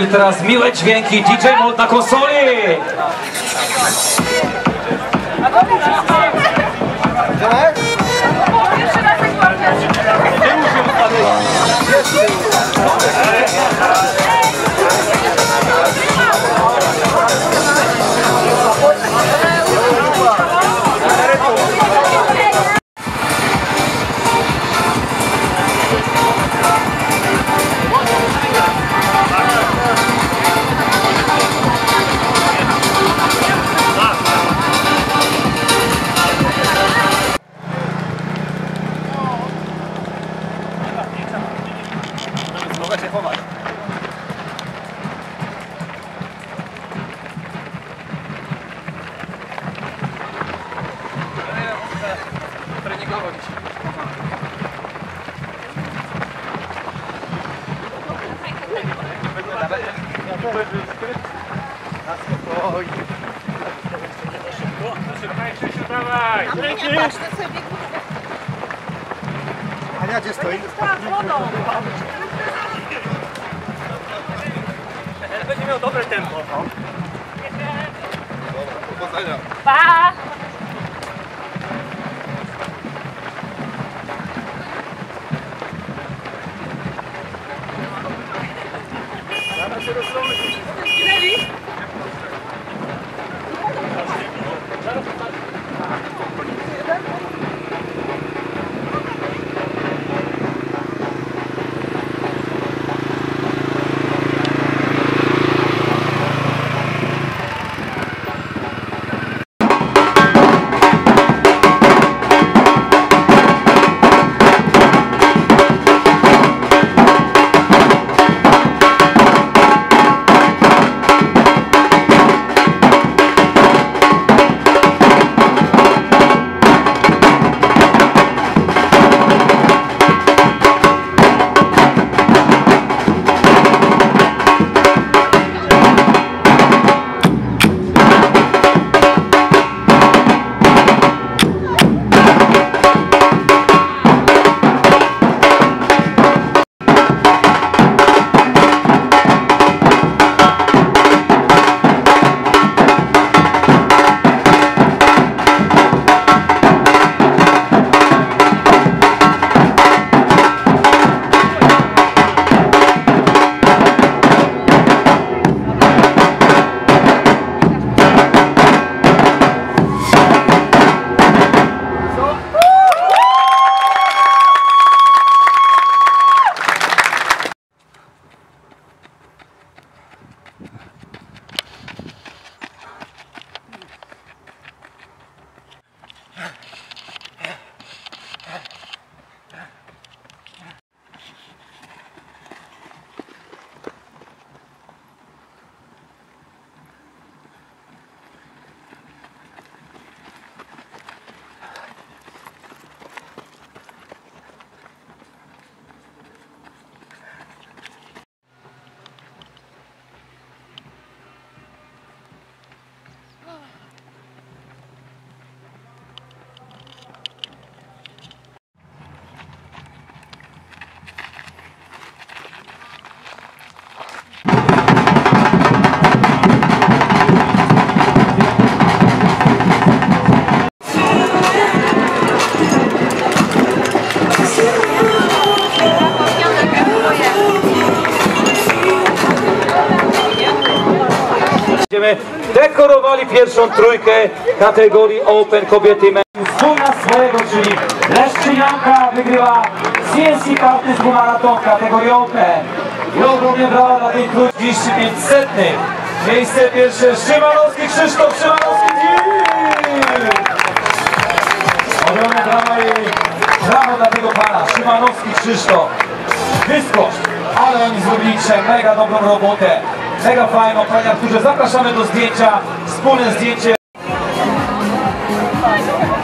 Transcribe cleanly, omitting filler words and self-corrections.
teraz miłe dźwięki DJ Mold na konsoli. Ania, gdzie stoi? Będzie miał dobre tempo. Powodzenia. Pa! Dekorowali pierwszą trójkę kategorii Open kobiety i mężczyzn. Wspólna swojego, czyli Leszczynianka wygrywa CNC karty z Półmaraton kategorii Open. I ogromnie brawa dla tej trójki 3500. Miejsce pierwsze Szymanowski Krzysztof, Szymanowski ogromne brawa i brawo dla tego pana, Szymanowski Krzysztof. Wyskocz, ale oni zrobili dzisiaj mega dobrą robotę. Mega fajną, panie Arturze, zapraszamy do zdjęcia, wspólne zdjęcie.